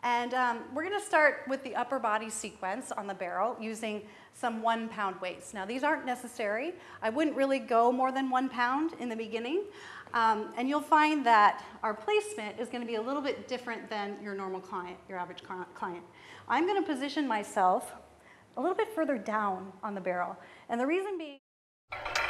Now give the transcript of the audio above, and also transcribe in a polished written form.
And we're going to start with the upper body sequence on the barrel using some 1 pound weights. Now these aren't necessary. I wouldn't really go more than 1 pound in the beginning. And you'll find that our placement is going to be a little bit different than your normal client, your average client. I'm going to position myself a little bit further down on the barrel. And the reason being